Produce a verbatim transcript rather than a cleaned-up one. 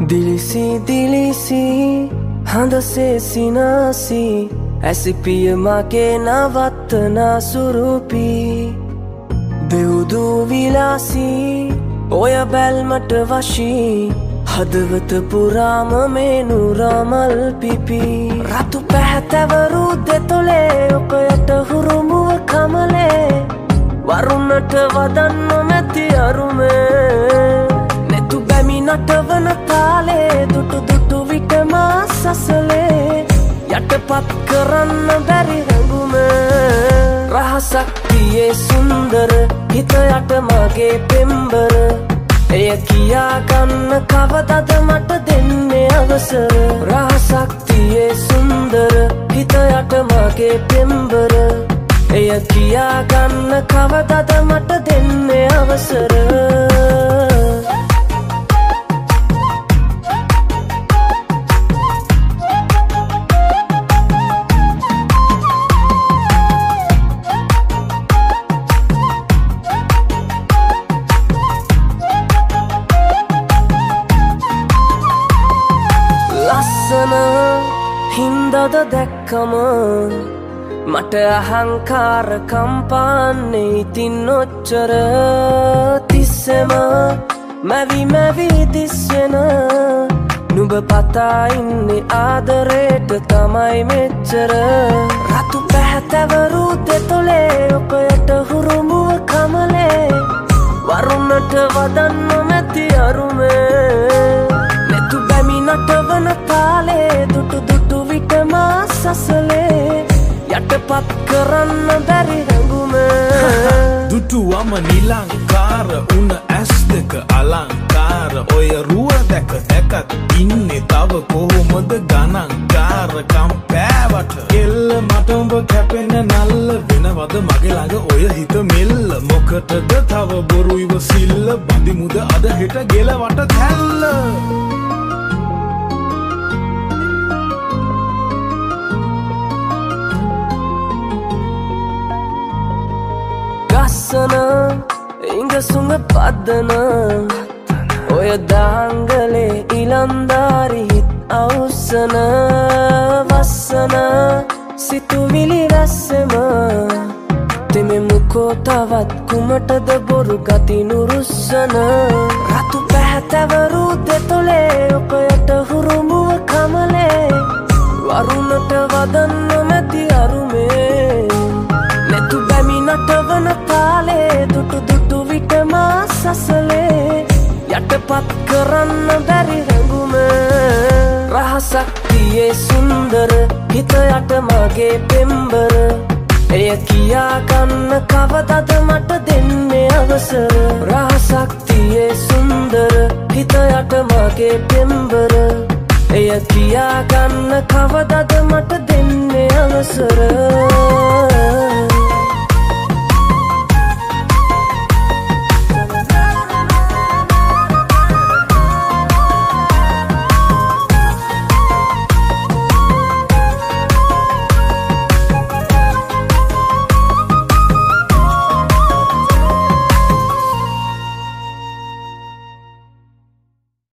दिलिसी दिलिसी हंदसे सिनासी ऐसी पिय माँ के नवतना सुरूपी देवदू विलासी ओया बैलमट वशी हदवत पुराम मेनु रामल पिपी रातु පැහැතවරු දෙතොලේ ඔකයට හුරුමුව කමලේ වරුණට වදන්න මැති අරුමේ නෙතු බැමි නටවන තාලේ දුටු දුටු විට මා සසලේ යටපත් කරන්න බැරි රැඟුමේ රහසක් තියේ සුන්දර හිත යට මගේ පෙම්බර එය කියා ගන්න කවදද මට දෙන්නේ අවසර රහසක් තියේ සුන්දර හිත යට මගේ පෙම්බර එය කියා ගන්න කවදද මට දෙන්නේ අවසර හින්දද දැක්කම මට අහංකාර කම්පාන්නේ ඉතින් ඔච්චර තිස්සෙම මැවි මැවි දිස්වෙන නුඹ පතා ඉන්නේ ආදරේට තමයි මෙච්චර රතු පැහැතවරු දෙතොලේ ඔකයට හුරුමුව කමලේ වරුණට වදන්න මැති අරුමේ නෙතු බැමි නටවන තාලේ දුටු දුටු විට මා සසලේ යටපත් කරන්න බැරි රැඟුමේ දුටුවම නිලංකාර උන ඇස් දෙක අලංකාර ඔය රුව දැක දැකත් ඉන්නේ තව කොහොමද ගණන්කාරකම් පෑවට කෙල්ල මට උඹ කැපෙන නල්ල වෙනවද මගේ ළඟ ඔය හිත මෙල්ල මොකටද තව බොරු ඉවසිල්ල බඳිමුද අද හෙට ගෙලවට කැල්ල ගස්සන ඉංගසුඟ පදන ඔය දාංගලේ ඉලන්දාරි හිත් අවසන වස්සන සිතුවිලි රැස්සෙම තෙමෙමුකෝ තවත් කුමටද බොරු ගති නුරුස්සන රතු පැහැතවරු දෙතොලේ ඔකයට හුරුමුව කමලේ වරුණට වදන්න මැති අරුමේ නෙතු බැමි නටවන තාලේ දුටු දුටු විට මා සසලේ යටපත් කරන්න බැරි රැඟුමේ රහසක් තියේ සුන්දර හිත යට මගේ පෙම්බර එය කියා ගන්න කවදද මට දෙන්නේ අවසර රහසක් තියේ සුන්දර හිත යට මගේ පෙම්බර එය කියා ගන්න කවදද මට දෙන්නේ අවසර